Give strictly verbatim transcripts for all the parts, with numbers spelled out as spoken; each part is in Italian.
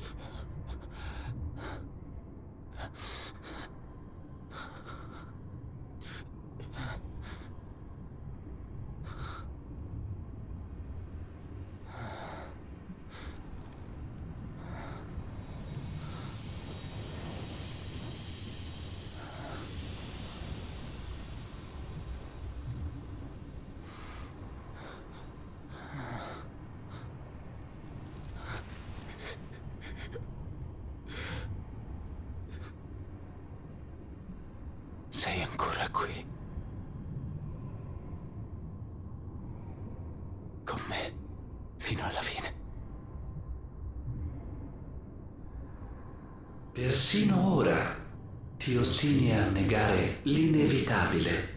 Sei ancora qui. Con me. Fino alla fine. Persino ora ti ostini a negare l'inevitabile.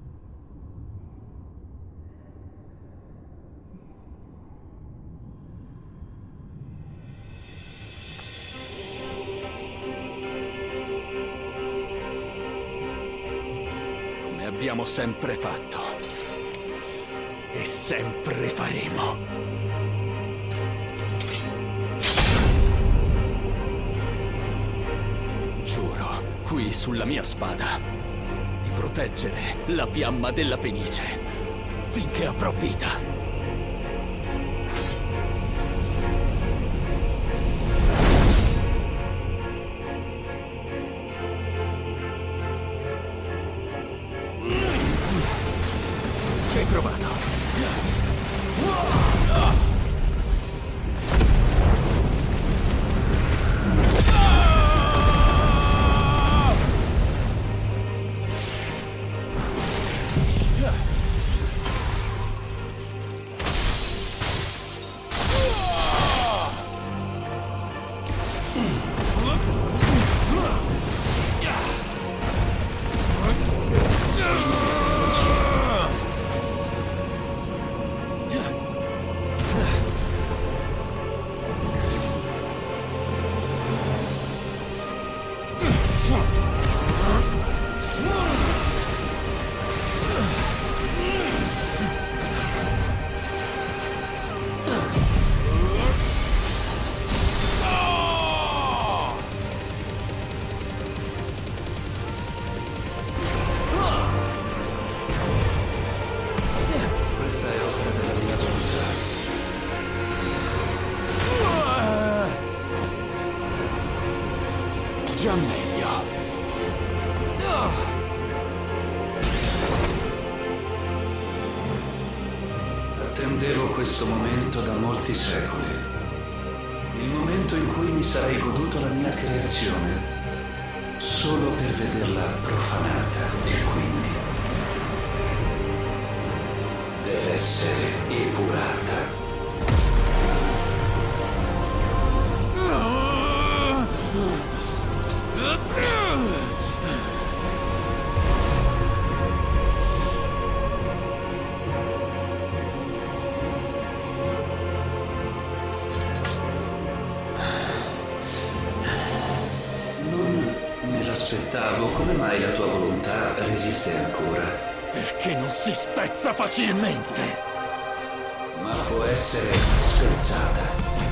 Abbiamo sempre fatto. E sempre faremo. Giuro, qui sulla mia spada, di proteggere la fiamma della Fenice finché avrò vita. Ci hai provato. Già meglio. Attendevo questo momento da molti secoli. Il momento in cui mi sarei goduto la mia creazione, solo per vederla profanata e quindi deve essere epurata. Aspettavo, come mai la tua volontà resiste ancora? Perché non si spezza facilmente. Ma può essere spezzata.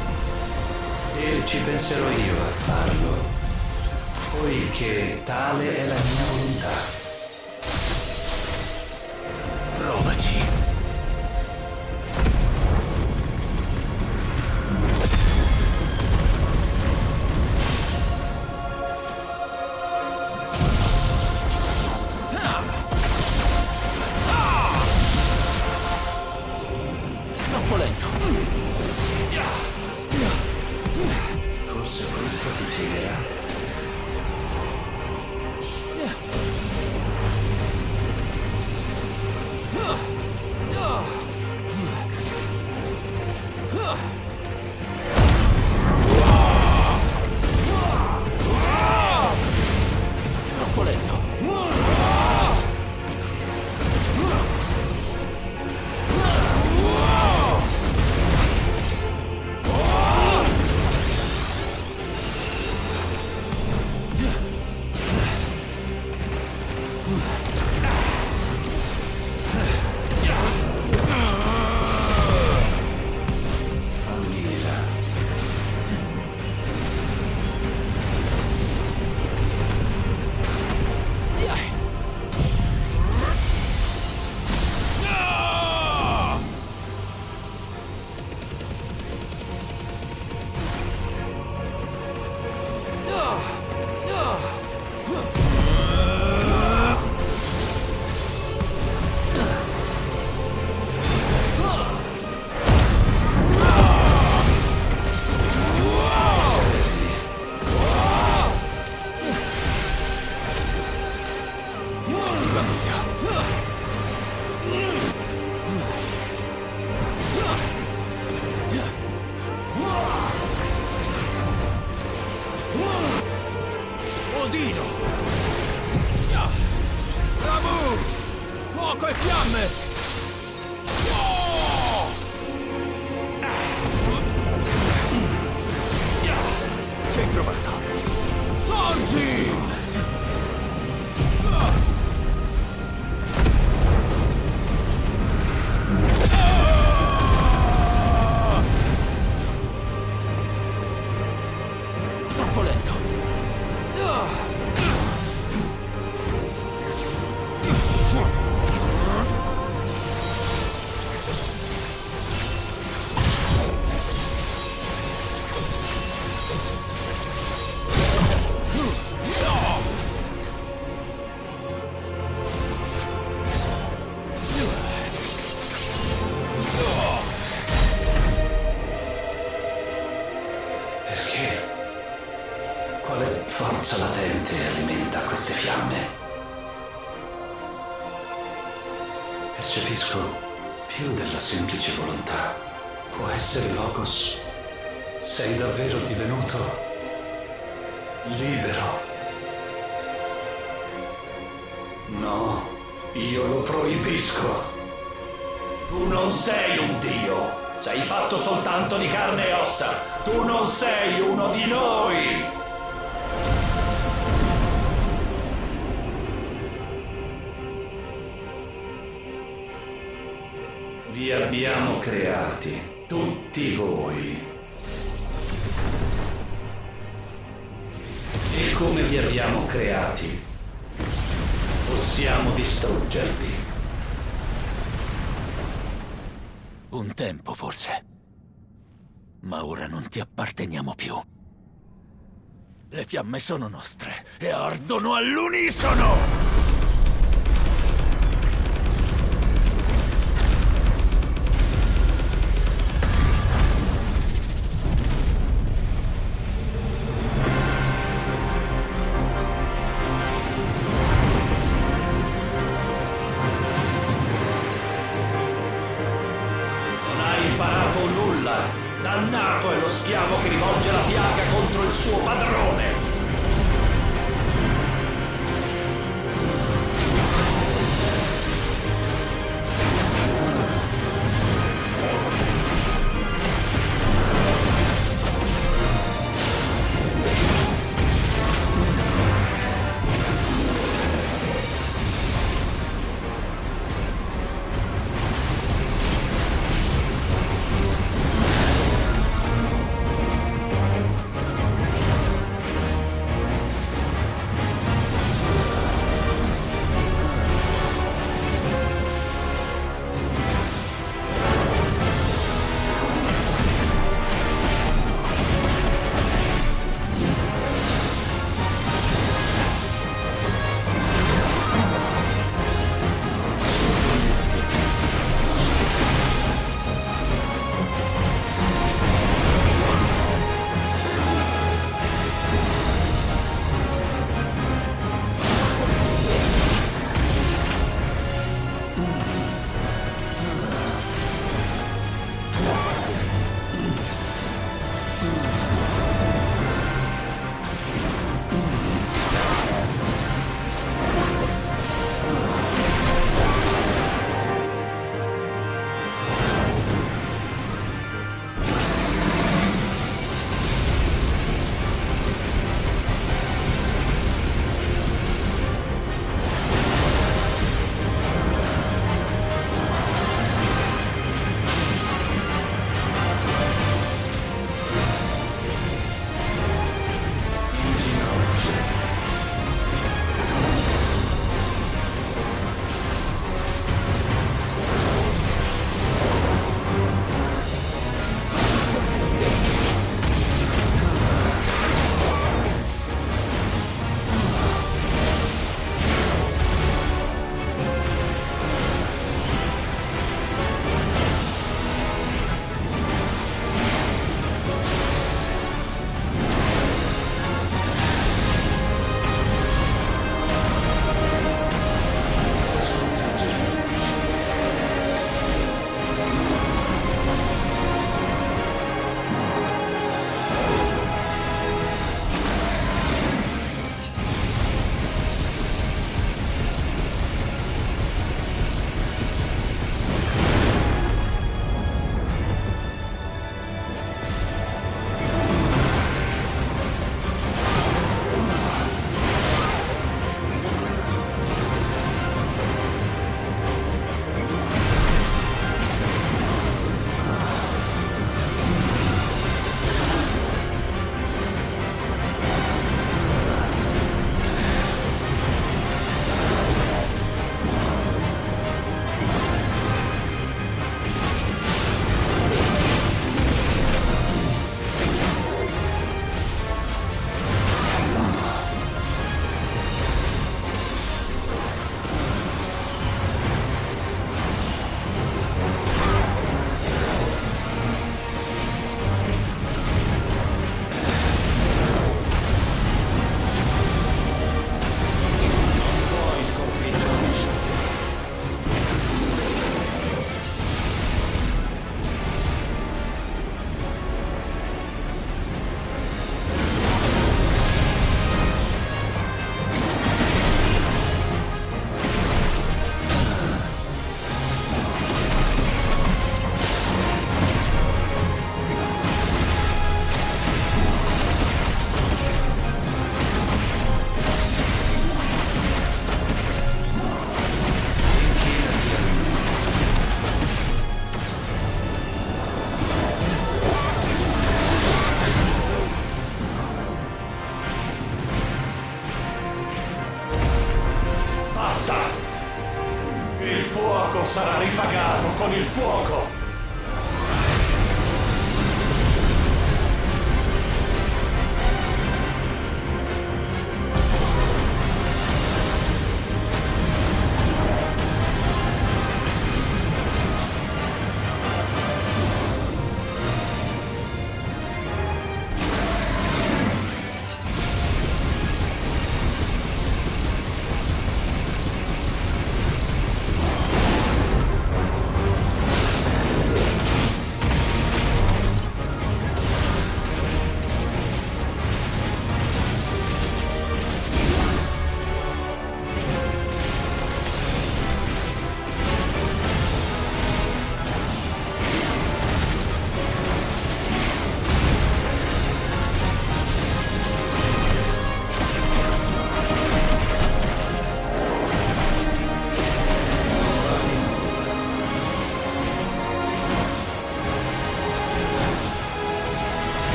E ci penserò io a farlo, poiché tale è la mia volontà. Provaci. Forse questo ti piegherà. Troppo lento. destino! Ramu! Fuoco e fiamme! Ci hai provato! Sorgi! Troppo lento! Quale forza latente alimenta queste fiamme? Percepisco più della semplice volontà. Può essere Logos. Sei davvero divenuto libero. No, io lo proibisco. Tu non sei un dio. Sei fatto soltanto di carne e ossa. Tu non sei uno di noi. Vi abbiamo creati, tutti voi. E come vi abbiamo creati, possiamo distruggervi. Un tempo, forse. Ma ora non ti apparteniamo più. Le fiamme sono nostre e ardono all'unisono! Imparato nulla. Dannato è lo schiavo che rivolge la piaga contro il suo padrone.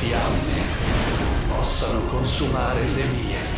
fiamme possano consumare le mie.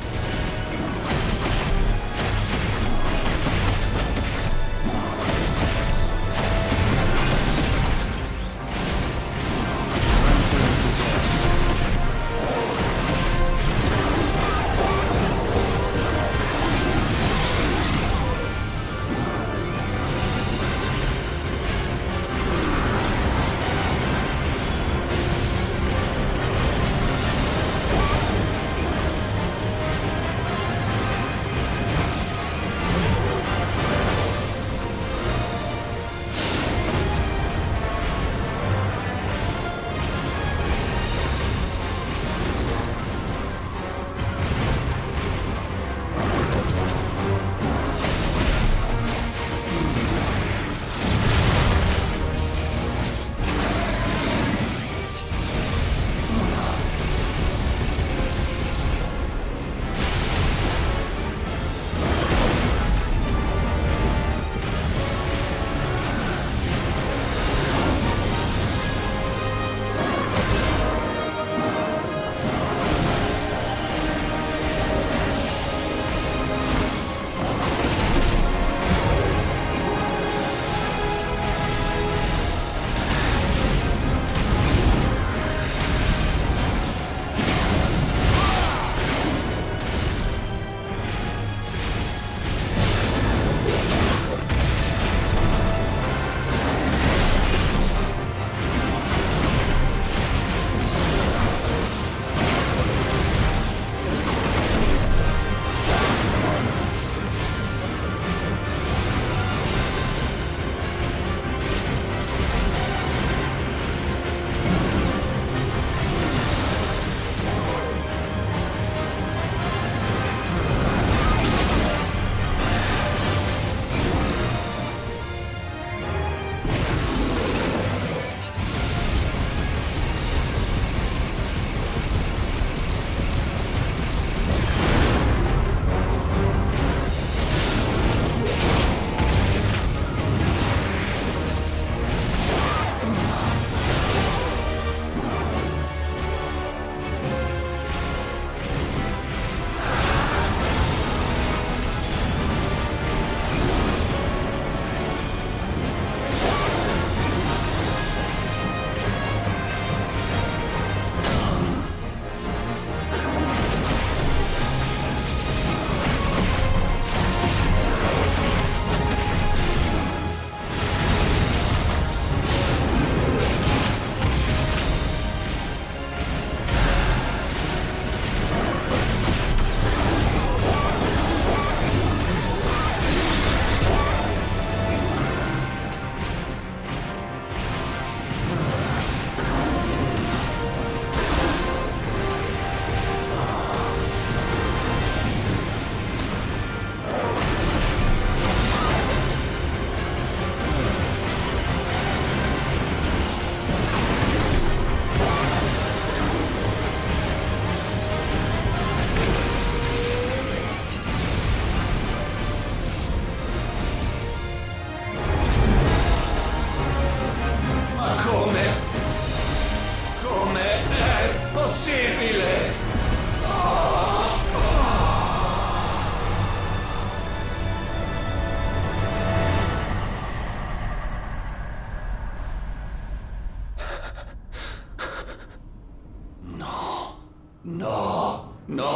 No,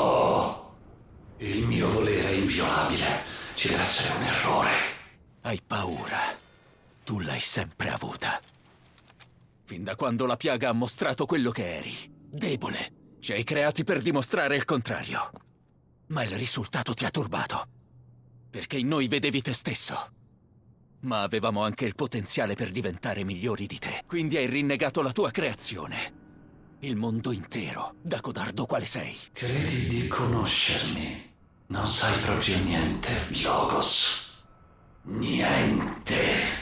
no. Il mio volere è inviolabile. Ci deve essere un errore. Hai paura. Tu l'hai sempre avuta. Fin da quando la piaga ha mostrato quello che eri. Debole. Ci hai creati per dimostrare il contrario. Ma il risultato ti ha turbato. Perché in noi vedevi te stesso. Ma avevamo anche il potenziale per diventare migliori di te. Quindi hai rinnegato la tua creazione. Il mondo intero, da codardo quale sei. Credi di conoscermi? Non sai proprio niente, Logos. Niente.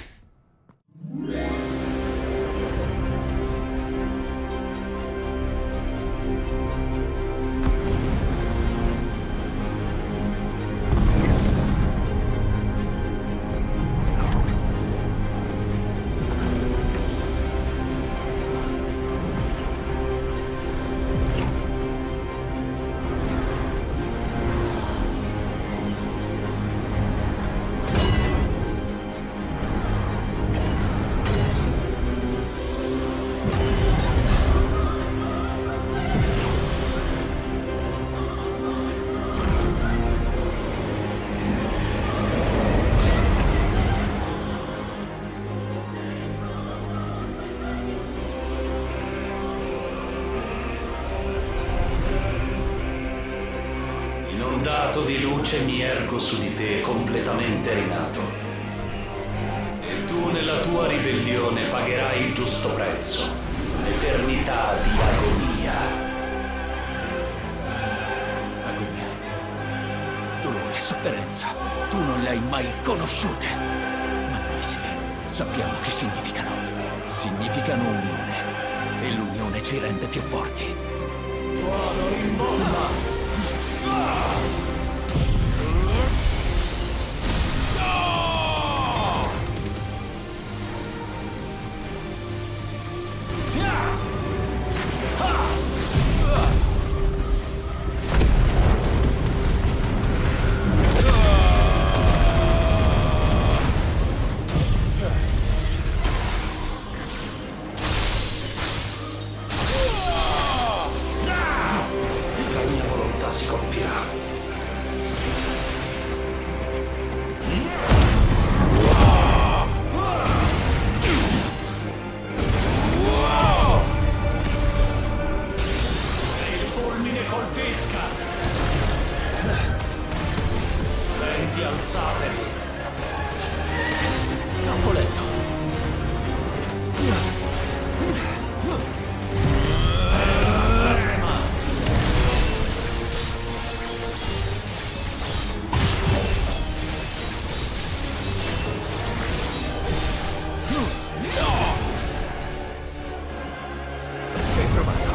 ondato di luce mi ergo su di te completamente rinato. E tu nella tua ribellione pagherai il giusto prezzo, l'eternità di agonia. Agonia. Dolore e sofferenza. Tu non le hai mai conosciute. Ma noi sì, sappiamo che significano. Significano unione. E l'unione ci rende più forti. Tuono in bomba! Alzatevi! Troppo lento. Ci hai provato.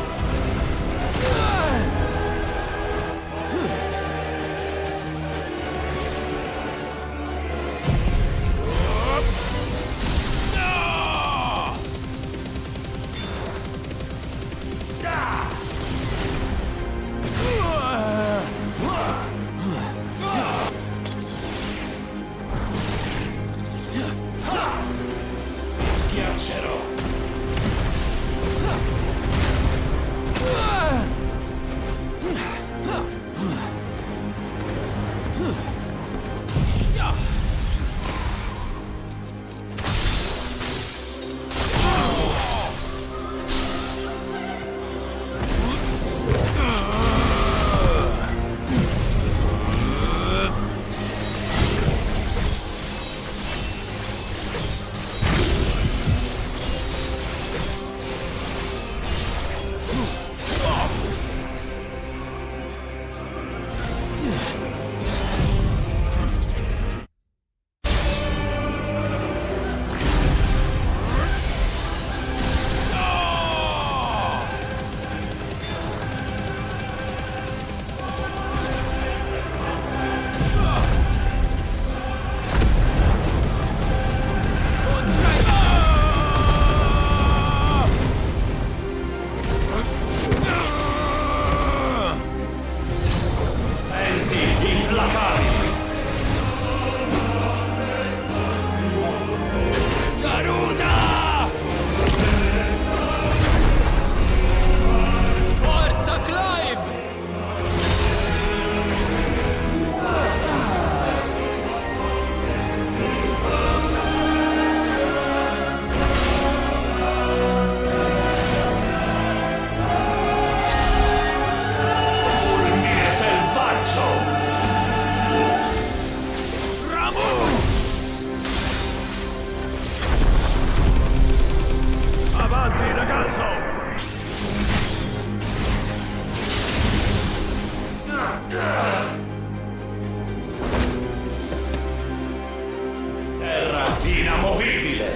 Terra inamovibile!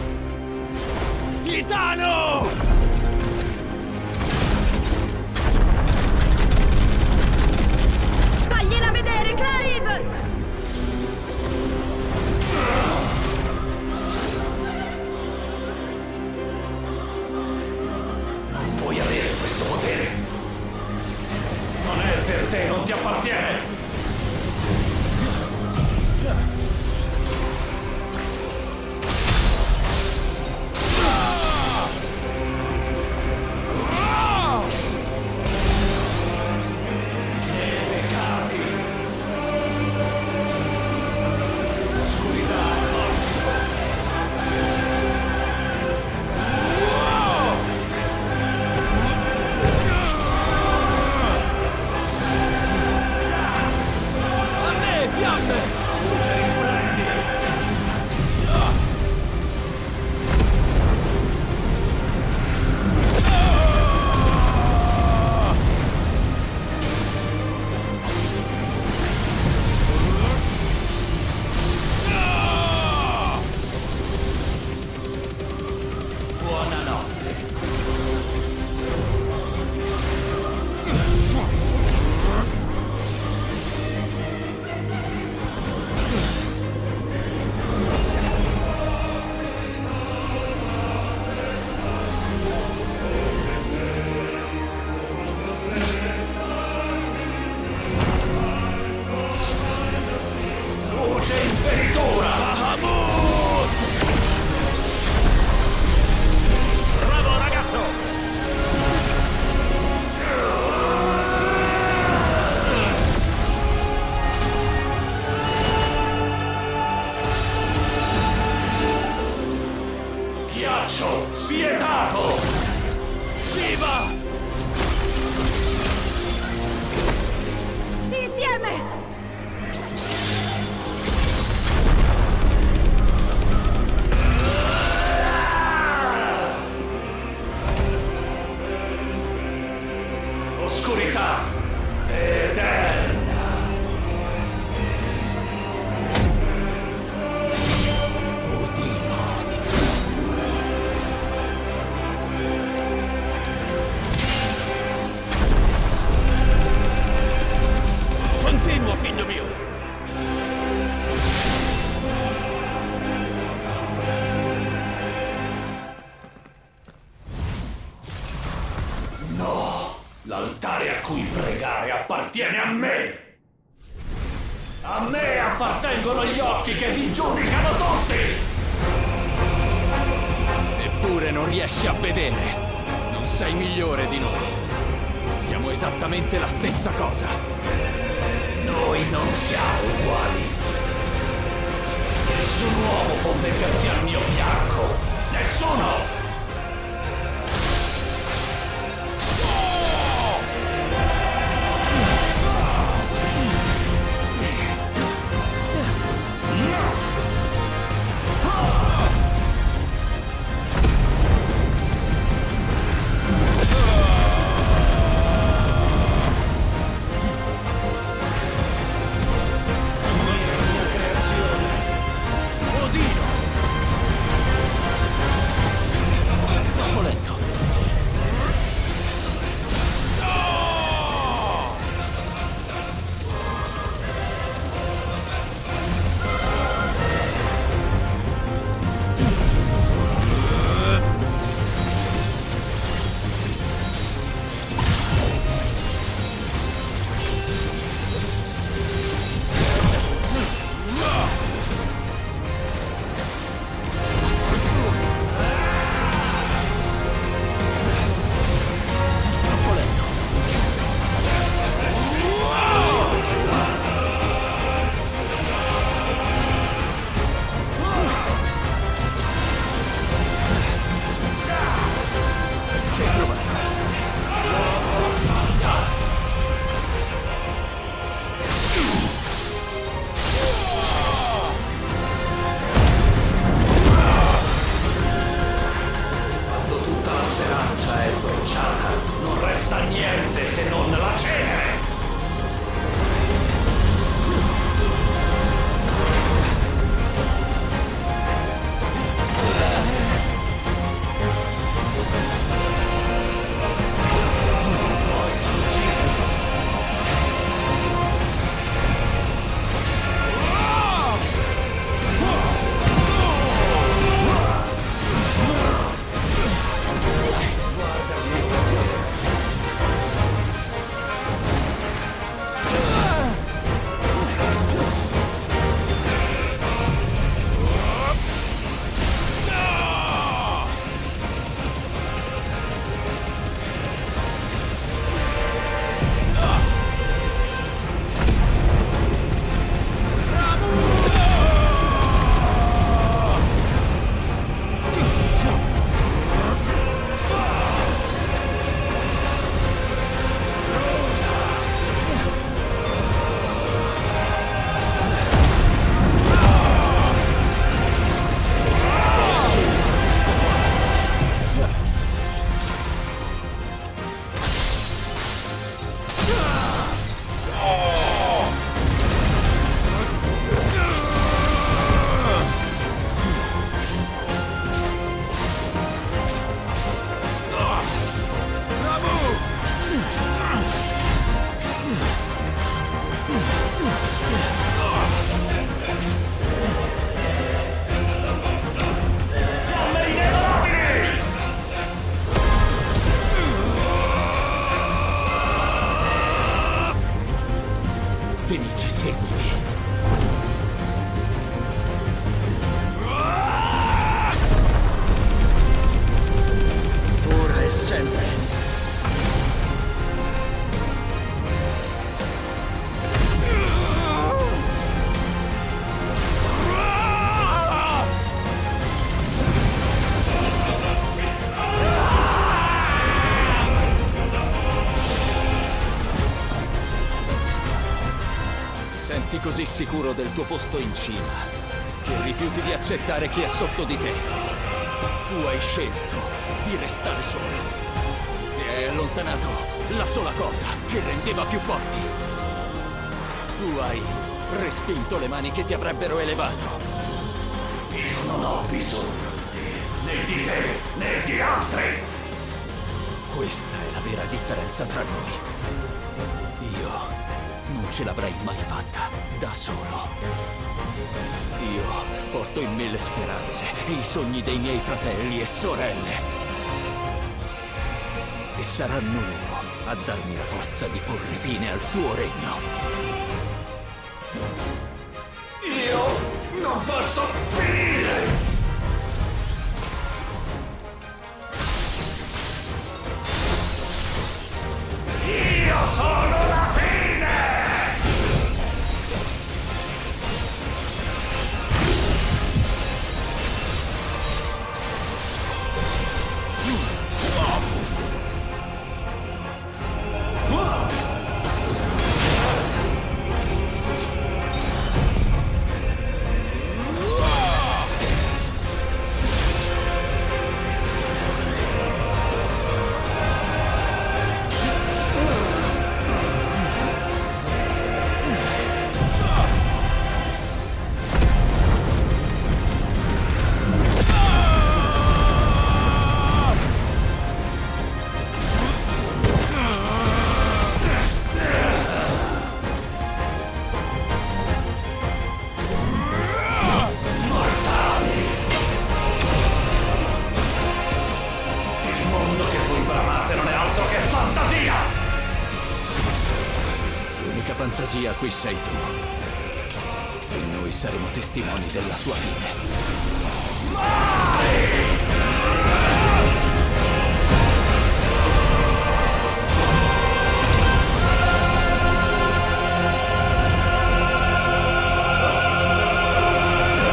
Titano! Fagliela vedere, Clive! Non puoi avere questo potere! Non è per te, non ti appartiene! Ghiaccio spietato! Viva! Insieme! Oscurità eterna. Odino. Continua, figlio mio. No, l'altare a cui pregare appartiene a me. A me appartengono gli occhi che vi giudicano tutti. Eppure non riesci a vedere. Non sei migliore di noi. Siamo esattamente la stessa cosa. Noi non siamo uguali. Nessun uomo può mettersi al mio fianco. Nessuno! Sei così sicuro del tuo posto in cima che rifiuti di accettare chi è sotto di te. Tu hai scelto di restare solo e hai allontanato la sola cosa che rendeva più forti. Tu hai respinto le mani che ti avrebbero elevato. Io non ho bisogno di te, né di te, né di altri! Questa è la vera differenza tra noi. Io non ce l'avrei mai fatta da solo. Io porto in me le speranze e i sogni dei miei fratelli e sorelle. E saranno loro a darmi la forza di porre fine al tuo regno. Io non posso finire! Io sono la fine! L'unica fantasia qui sei tu. E noi saremo testimoni della sua fine.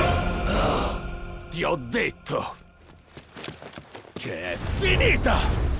Ti ho detto che è finita!